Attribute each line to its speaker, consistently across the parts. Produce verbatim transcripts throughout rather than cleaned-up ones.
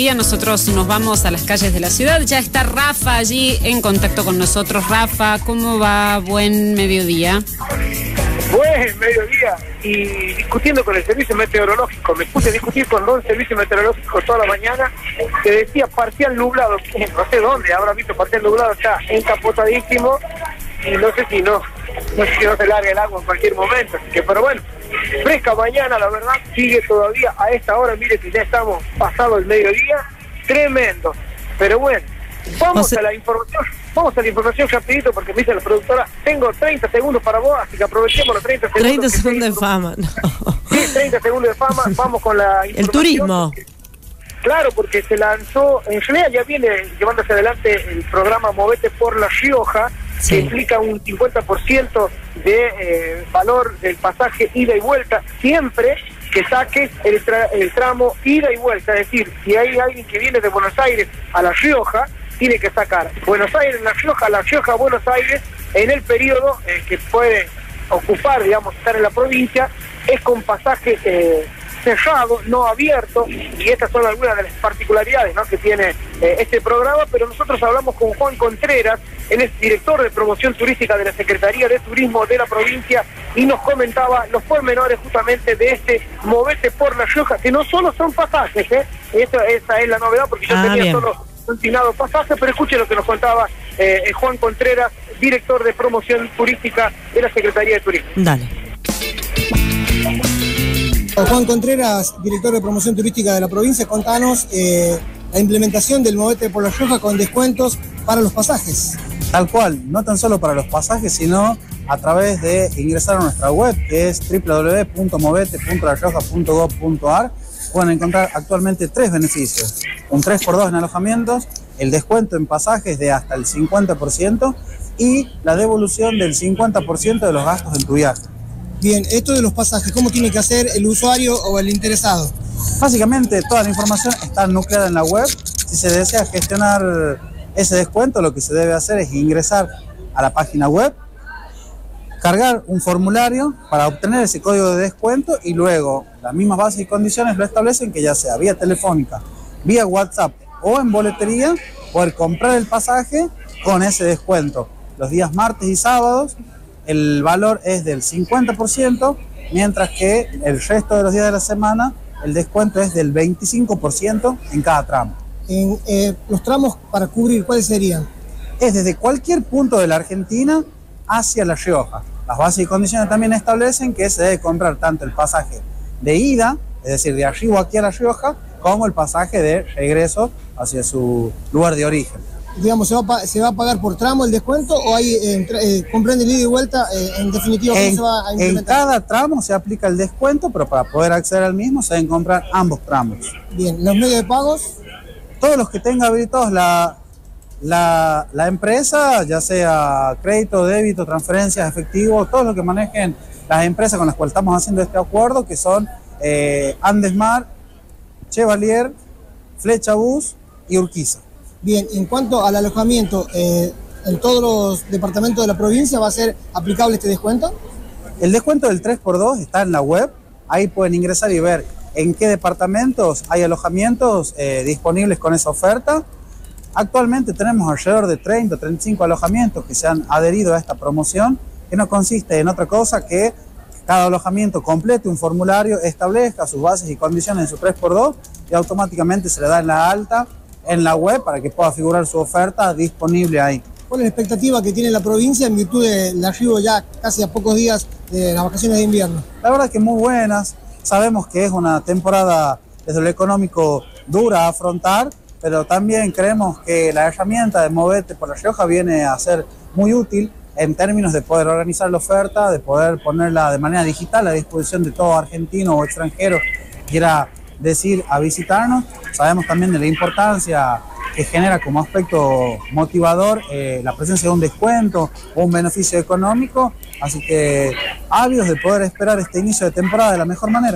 Speaker 1: Nosotros nos vamos a las calles de la ciudad. Ya está Rafa allí en contacto con nosotros. Rafa, ¿cómo va? Buen mediodía.
Speaker 2: Buen mediodía. Y discutiendo con el servicio meteorológico. Me puse a discutir con dos servicios meteorológicos toda la mañana. Que decía parcial nublado. No sé dónde habrá visto parcial nublado. Está encapotadísimo. Y no sé si no. No sé si no se larga el agua en cualquier momento. Así que, pero bueno. Fresca mañana, la verdad, sigue todavía a esta hora, mire que ya estamos pasado el mediodía, tremendo, pero bueno, vamos o sea, a la información, vamos a la información rapidito porque me dice la productora, tengo treinta segundos para vos, así que aprovechemos los treinta segundos.
Speaker 3: treinta segundos de fama, no.
Speaker 2: Sí, treinta segundos de fama, vamos con la información.
Speaker 3: El turismo.
Speaker 2: Porque, claro, porque se lanzó, en realidad ya viene llevándose adelante el programa Movete por La Rioja, sí, que implica un cincuenta por ciento de eh, valor del pasaje ida y vuelta, siempre que saques el, tra el tramo ida y vuelta. Es decir, si hay alguien que viene de Buenos Aires a La Rioja, tiene que sacar Buenos Aires, La Rioja, La Rioja, Buenos Aires, en el periodo eh, que puede ocupar, digamos, estar en la provincia, es con pasaje eh, cerrado, no abierto, y estas son algunas de las particularidades, ¿no?, que tiene eh, este programa. Pero nosotros hablamos con Juan Contreras, él es director de promoción turística de la Secretaría de Turismo de la provincia, y nos comentaba los pormenores justamente de este Movete por La Rioja, que no solo son pasajes, ¿eh? Esa, esa es la novedad, porque yo ah, tenía bien. solo destinado pasajes, pero escuche lo que nos contaba eh, Juan Contreras, director de promoción turística de la Secretaría de Turismo.
Speaker 3: Dale.
Speaker 4: Juan Contreras, director de promoción turística de la provincia, contanos eh, la implementación del Movete por La Rioja con descuentos para los pasajes.
Speaker 5: Tal cual, no tan solo para los pasajes, sino a través de ingresar a nuestra web, que es w w w punto movete punto la rioja punto gov punto a r. Pueden encontrar actualmente tres beneficios: un tres por dos en alojamientos, el descuento en pasajes de hasta el cincuenta por ciento y la devolución del cincuenta por ciento de los gastos en tu viaje.
Speaker 4: Bien, esto de los pasajes, ¿cómo tiene que hacer el usuario o el interesado?
Speaker 5: Básicamente toda la información está nucleada en la web. Si se desea gestionar ese descuento, lo que se debe hacer es ingresar a la página web, cargar un formulario para obtener ese código de descuento, y luego las mismas bases y condiciones lo establecen, que ya sea vía telefónica, vía WhatsApp o en boletería, poder comprar el pasaje con ese descuento. Los días martes y sábados el valor es del cincuenta por ciento, mientras que el resto de los días de la semana el descuento es del veinticinco por ciento en cada tramo.
Speaker 4: En, eh, ¿Los tramos para cubrir cuáles serían?
Speaker 5: Es desde cualquier punto de la Argentina hacia La Rioja. Las bases y condiciones también establecen que se debe comprar tanto el pasaje de ida, es decir, de arriba aquí a La Rioja, como el pasaje de regreso hacia su lugar de origen.
Speaker 4: Digamos, ¿se va, a, ¿se va a pagar por tramo el descuento o hay eh, eh, comprende el ida y vuelta? Eh, en definitiva, ¿cómo
Speaker 5: en,
Speaker 4: se va a implementar?
Speaker 5: En cada tramo se aplica el descuento, pero para poder acceder al mismo se deben comprar ambos tramos.
Speaker 4: Bien, ¿los medios de pagos?
Speaker 5: Todos los que tenga habilitados la, la, la empresa, ya sea crédito, débito, transferencias, efectivo, todo lo que manejen las empresas con las cuales estamos haciendo este acuerdo, que son eh, Andesmar, Chevalier, Flecha Bus y Urquiza.
Speaker 4: Bien, en cuanto al alojamiento, eh, ¿en todos los departamentos de la provincia va a ser aplicable este descuento?
Speaker 5: El descuento del tres por dos está en la web, ahí pueden ingresar y ver en qué departamentos hay alojamientos eh, disponibles con esa oferta. Actualmente tenemos alrededor de treinta, treinta y cinco alojamientos que se han adherido a esta promoción, que no consiste en otra cosa que cada alojamiento complete un formulario, establezca sus bases y condiciones en su tres por dos y automáticamente se le da en la alta en la web para que pueda figurar su oferta disponible ahí.
Speaker 4: ¿Cuál es la expectativa que tiene la provincia en virtud del arribo ya casi a pocos días de las vacaciones de invierno?
Speaker 5: La verdad que muy buenas. Sabemos que es una temporada desde lo económico dura a afrontar, pero también creemos que la herramienta de Movete por La Rioja viene a ser muy útil en términos de poder organizar la oferta, de poder ponerla de manera digital a disposición de todo argentino o extranjero que quiera decir a visitarnos. Sabemos también de la importancia que genera como aspecto motivador eh, la presencia de un descuento o un beneficio económico, así que ávidos de poder esperar este inicio de temporada de la mejor manera.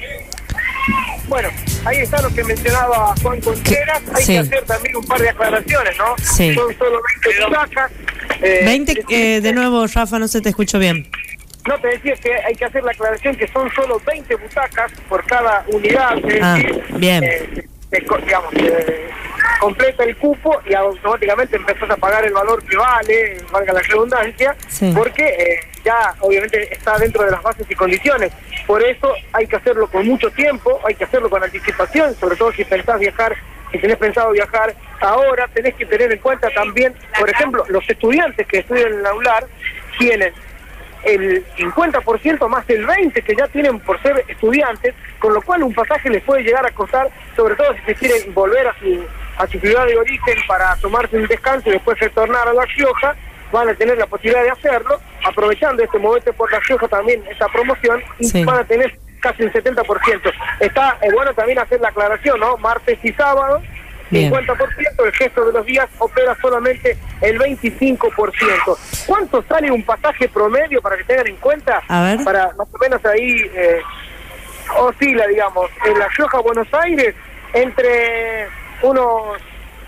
Speaker 2: Bueno, ahí está lo que mencionaba Juan Contreras. Hay sí. que hacer también un par de aclaraciones, ¿no?
Speaker 3: Sí.
Speaker 2: Son solo veinte butacas.
Speaker 3: Eh, veinte, eh, de nuevo, Rafa, no se te escuchó bien.
Speaker 2: No, te decía que hay que hacer la aclaración que son solo veinte butacas por cada unidad. Es
Speaker 3: ah,
Speaker 2: decir,
Speaker 3: bien.
Speaker 2: Eh, te, digamos, te completa el cupo y automáticamente empezás a pagar el valor que vale, valga la redundancia, sí. porque eh, ya obviamente está dentro de las bases y condiciones. Por eso hay que hacerlo con mucho tiempo, hay que hacerlo con anticipación, sobre todo si pensás viajar, si tenés pensado viajar ahora, tenés que tener en cuenta también, por ejemplo, los estudiantes que estudian en el AULAR tienen el cincuenta por ciento más el veinte por ciento que ya tienen por ser estudiantes, con lo cual un pasaje les puede llegar a costar, sobre todo si se quieren volver a su, a su ciudad de origen para tomarse un descanso y después retornar a La Rioja, van a tener la posibilidad de hacerlo, aprovechando este Movete por La Rioja también, esta promoción, y sí. van a tener casi el setenta por ciento. Está eh, bueno también hacer la aclaración, ¿no? Martes y sábado, Bien. cincuenta por ciento, el resto de los días opera solamente el veinticinco por ciento. ¿Cuánto sale un pasaje promedio para que tengan en cuenta?
Speaker 3: A ver.
Speaker 2: Para más o menos ahí eh, oscila, digamos, en La Rioja, Buenos Aires, entre unos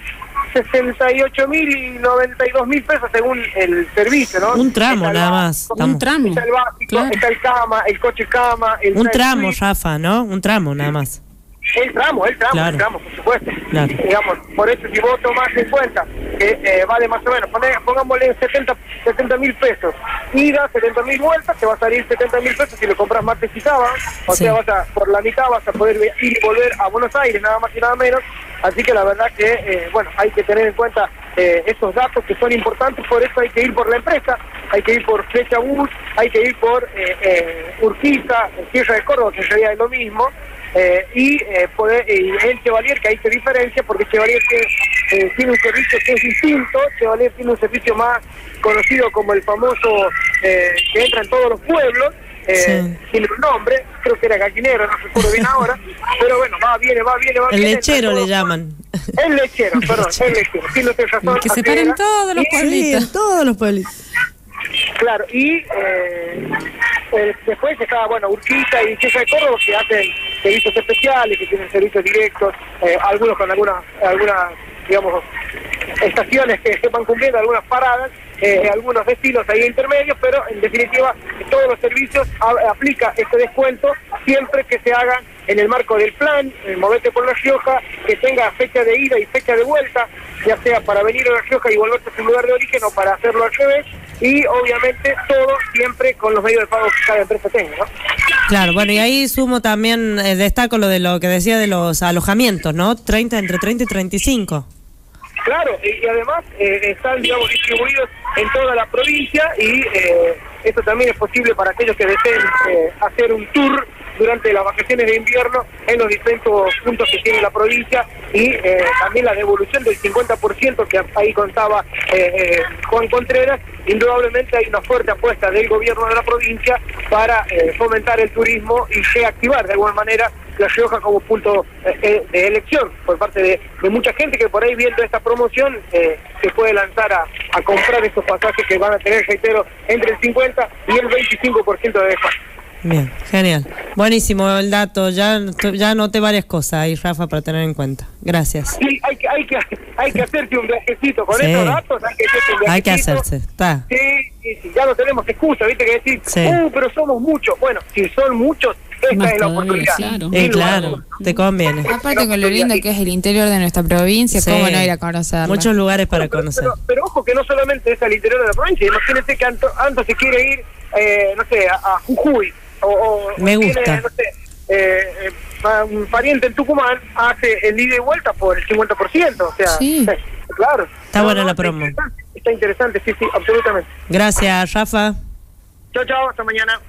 Speaker 2: sesenta y ocho mil y noventa y dos mil pesos según el servicio, ¿no?
Speaker 3: Un tramo nada más.
Speaker 1: Un tramo.
Speaker 2: Está el básico,
Speaker 1: Claro.
Speaker 2: está el cama, el coche cama, el
Speaker 3: Un tramo,
Speaker 2: suite.
Speaker 3: Rafa, ¿no? Un tramo nada más.
Speaker 2: El tramo, el tramo,
Speaker 3: Claro.
Speaker 2: el tramo, por supuesto.
Speaker 3: Claro.
Speaker 2: Digamos, por eso si vos tomás en cuenta que eh, vale más o menos, poné, pongámosle setenta mil pesos, ida, setenta mil vueltas, te va a salir setenta mil pesos si lo compras martes y sábado, o
Speaker 3: Sí.
Speaker 2: sea, vas a, por la mitad vas a poder ir y volver a Buenos Aires, nada más y nada menos. Así que la verdad que, eh, bueno, hay que tener en cuenta eh, esos datos que son importantes, por eso hay que ir por la empresa, hay que ir por Flecha Bus, hay que ir por eh, eh, Urquiza, Sierra de Córdoba, que en realidad es lo mismo, eh, y eh, poder y el Chevalier, que ahí se diferencia, porque Chevalier tiene, eh, tiene un servicio que es distinto. Chevalier tiene un servicio más conocido como el famoso eh, que entra en todos los pueblos, eh,
Speaker 3: Sí.
Speaker 2: tiene un nombre, creo que era gallinero, no recuerdo bien ahora, pero bueno, va, viene, va, viene, va,
Speaker 3: El
Speaker 2: viene.
Speaker 3: lechero
Speaker 2: entra
Speaker 3: le
Speaker 2: todo-
Speaker 3: llaman.
Speaker 2: El lechero, perdón, el lechero. Sí, no te razón.
Speaker 1: Que se
Speaker 2: así
Speaker 1: paren
Speaker 2: era.
Speaker 1: todos los
Speaker 2: Y-
Speaker 3: Sí,
Speaker 1: pueblitos.
Speaker 3: en todos los pueblitos.
Speaker 2: Claro, y eh, eh, después está, bueno, Urquiza y Sierra de Córdoba, que hacen servicios especiales, que tienen servicios directos, eh, algunos con algunas, algunas, digamos, estaciones que se van cumpliendo, algunas paradas, eh, algunos destinos ahí intermedios, pero en definitiva todos los servicios a, aplica este descuento siempre que se hagan en el marco del plan, el Movete por La Rioja, que tenga fecha de ida y fecha de vuelta, ya sea para venir a La Rioja y volverse a su lugar de origen o para hacerlo al revés, y obviamente todo siempre con los medios de pago que cada empresa tenga, ¿no?
Speaker 3: Claro, bueno, y ahí sumo también, eh, destaco lo de lo que decía de los alojamientos, ¿no? treinta, entre treinta y treinta y cinco.
Speaker 2: Claro, y, y además eh, están, digamos, distribuidos en toda la provincia y eh, esto también es posible para aquellos que deseen eh, hacer un tour durante las vacaciones de invierno en los distintos puntos que tiene la provincia y eh, también la devolución del cincuenta por ciento que ahí contaba eh, eh, Juan Contreras. Indudablemente hay una fuerte apuesta del gobierno de la provincia para eh, fomentar el turismo y reactivar de alguna manera La Rioja como punto eh, de elección por parte de, de mucha gente que por ahí viendo esta promoción eh, se puede lanzar a, a comprar estos pasajes que van a tener, reitero, entre el cincuenta y el veinticinco por ciento de descuento.
Speaker 3: Bien, genial. Buenísimo el dato. Ya, ya anoté varias cosas ahí, Rafa, para tener en cuenta. Gracias.
Speaker 2: Sí, hay que, hay que, hay que hacerse un viajecito con
Speaker 3: Sí.
Speaker 2: estos datos, hay que hacerse un viajecito.
Speaker 3: Hay que hacerse, está.
Speaker 2: Sí, sí, sí, ya no tenemos excusa, viste, que decir,
Speaker 3: Sí.
Speaker 2: uh, pero somos muchos. Bueno, si son muchos, esta
Speaker 1: Más
Speaker 2: es la
Speaker 1: todavía,
Speaker 2: oportunidad.
Speaker 1: claro.
Speaker 3: Eh,
Speaker 2: Sin lugar a
Speaker 3: claro,
Speaker 2: dudas.
Speaker 3: te conviene.
Speaker 6: Aparte con lo lindo que es el interior de nuestra provincia,
Speaker 3: Sí.
Speaker 6: cómo no ir a conocerla.
Speaker 3: Muchos lugares para
Speaker 2: Pero-
Speaker 3: conocer.
Speaker 2: Pero, pero ojo que no solamente es al interior de la provincia, imagínense que Anto, Anto se quiere ir, eh, no sé, a, a Jujuy, o, o
Speaker 3: Me
Speaker 2: o
Speaker 3: gusta.
Speaker 2: tiene, no sé, eh, eh, a un pariente en Tucumán, hace el ida y vuelta por el cincuenta por ciento, o sea,
Speaker 6: Sí.
Speaker 2: eh, claro.
Speaker 3: Está buena la promo.
Speaker 2: Está interesante, está interesante, sí, sí, absolutamente.
Speaker 3: Gracias, Rafa.
Speaker 2: Chao, chao, hasta mañana.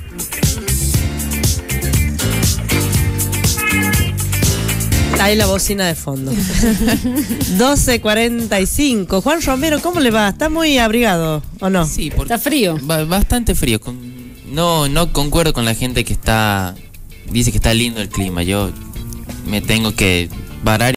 Speaker 3: Ahí la bocina de fondo. doce cuarenta y cinco. Juan Romero, ¿cómo le va? ¿Está muy abrigado o no?
Speaker 7: Sí, porque
Speaker 1: Está frío.
Speaker 7: ba- bastante frío. Con- no, no concuerdo con la gente que está dice que está lindo el clima. Yo me tengo que parar